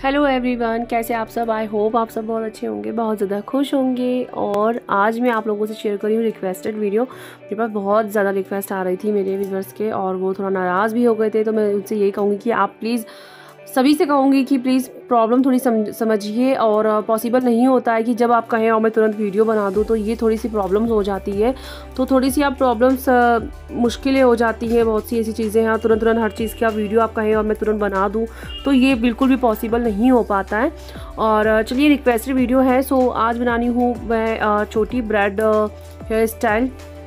Hello everyone, कैसे आप सब। आई होप आप सब बहुत अच्छे होंगे, बहुत ज़्यादा खुश होंगे। और आज मैं आप लोगों से शेयर कर रही हूँ रिक्वेस्टेड वीडियो। मेरे पास बहुत ज़्यादा रिक्वेस्ट आ रही थी मेरे व्यूअर्स के, और वो थोड़ा नाराज़ भी हो गए थे। तो मैं उनसे यही कहूँगी कि आप प्लीज़, सभी से कहूँगी कि प्लीज़ प्रॉब्लम थोड़ी समझिए। और पॉसिबल नहीं होता है कि जब आप कहें और मैं तुरंत वीडियो बना दूँ, तो ये थोड़ी सी प्रॉब्लम्स हो जाती है। तो थोड़ी सी आप प्रॉब्लम्स मुश्किलें हो जाती हैं, बहुत सी ऐसी चीज़ें हैं। तुरंत हर चीज़ की आप वीडियो आप कहें और मैं तुरंत बना दूँ, तो ये बिल्कुल भी पॉसिबल नहीं हो पाता है। और चलिए, रिक्वेस्टेड वीडियो है। सो आज बनानी हूँ मैं छोटी ब्राइड हेयर स्टाइल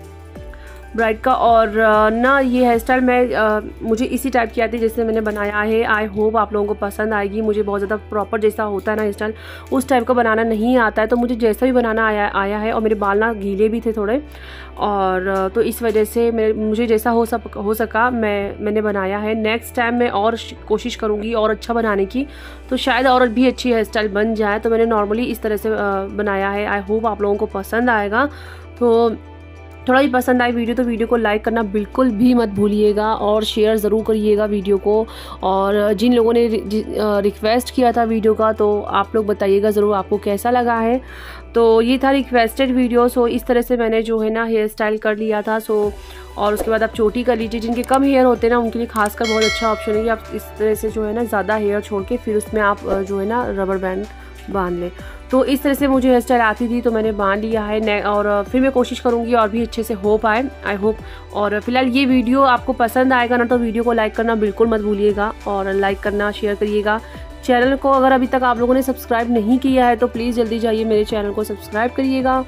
ब्राइड का। और ना ये हेयर स्टाइल मुझे इसी टाइप की आती है जैसे मैंने बनाया है। आई होप आप लोगों को पसंद आएगी। मुझे बहुत ज़्यादा प्रॉपर जैसा होता है ना हेयर स्टाइल, उस टाइप का बनाना नहीं आता है। तो मुझे जैसा भी बनाना आया है। और मेरे बाल ना गीले भी थे थोड़े, और तो इस वजह से मुझे जैसा हो सका मैंने बनाया है। नेक्स्ट टाइम मैं और कोशिश करूँगी और अच्छा बनाने की, तो शायद और भी अच्छी हेयर स्टाइल बन जाए। तो मैंने नॉर्मली इस तरह से बनाया है। आई होप आप लोगों को पसंद आएगा। तो थोड़ा भी पसंद आए वीडियो तो वीडियो को लाइक करना बिल्कुल भी मत भूलिएगा, और शेयर ज़रूर करिएगा वीडियो को। और जिन लोगों ने रिक्वेस्ट किया था वीडियो का, तो आप लोग बताइएगा ज़रूर आपको कैसा लगा है। तो ये था रिक्वेस्टेड वीडियो। सो इस तरह से मैंने जो है ना हेयर स्टाइल कर लिया था। सो और उसके बाद आप चोटी कर लीजिए। जिनके कम हेयर होते हैं ना, उनके लिए खासकर बहुत अच्छा ऑप्शन है कि आप इस तरह से जो है ना ज़्यादा हेयर छोड़ के फिर उसमें आप जो है ना रबर बैंड बांध लें। तो इस तरह से मुझे हेयर स्टाइल आती थी, तो मैंने बांध लिया है। और फिर मैं कोशिश करूँगी और भी अच्छे से हो पाए, आई होप। और फिलहाल ये वीडियो आपको पसंद आएगा ना, तो वीडियो को लाइक करना बिल्कुल मत भूलिएगा, और लाइक करना, शेयर करिएगा। चैनल को अगर अभी तक आप लोगों ने सब्सक्राइब नहीं किया है, तो प्लीज़ जल्दी जाइए मेरे चैनल को सब्सक्राइब करिएगा।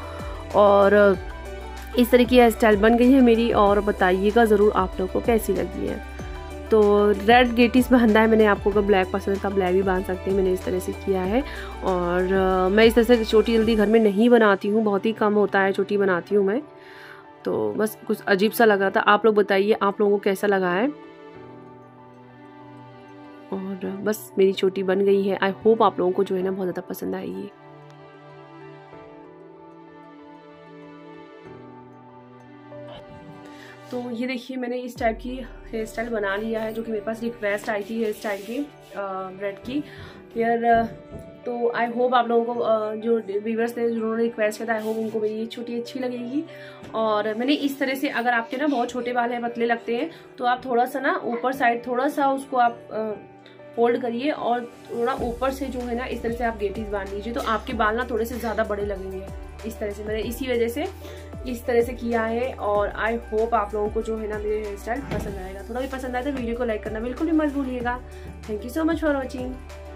और इस तरह की हेयर स्टाइल बन गई है मेरी, और बताइएगा ज़रूर आप लोगों को कैसी लगी है। तो रेड गेटिस बांधा है मैंने। आपको अगर ब्लैक पसंद था, ब्लैक भी बांध सकते हैं। मैंने इस तरह से किया है। और मैं इस तरह से चोटी जल्दी घर में नहीं बनाती हूँ, बहुत ही कम होता है चोटी बनाती हूँ मैं। तो बस कुछ अजीब सा लग रहा था। आप लोग बताइए आप लोगों को कैसा लगा है। और बस मेरी चोटी बन गई है। आई होप आप लोगों को जो है ना बहुत ज़्यादा पसंद आएगी। तो ये देखिए, मैंने इस टाइप की हेयर स्टाइल बना लिया है, जो कि मेरे पास रिक्वेस्ट आई थी हेयर स्टाइल की, ब्रेड की हेयर। तो आई होप आप लोगों को जो व्यूअर्स थे जिन्होंने रिक्वेस्ट किया था, आई होप उनको मेरी छोटी अच्छी लगेगी। और मैंने इस तरह से, अगर आपके ना बहुत छोटे बाल हैं, पतले लगते हैं, तो आप थोड़ा सा ना ऊपर साइड थोड़ा सा उसको आप फोल्ड करिए, और थोड़ा ऊपर से जो है ना इस तरह से आप गेटीज बांध लीजिए, तो आपके बाल ना थोड़े से ज़्यादा बड़े लगेंगे। इस तरह से मैंने इसी वजह से इस तरह से किया है। और आई होप आप लोगों को जो है ना मेरे हेयर स्टाइल पसंद आएगा। थोड़ा भी पसंद आए तो वीडियो को लाइक करना बिल्कुल भी मत भूलिएगा। Thank you so much for watching.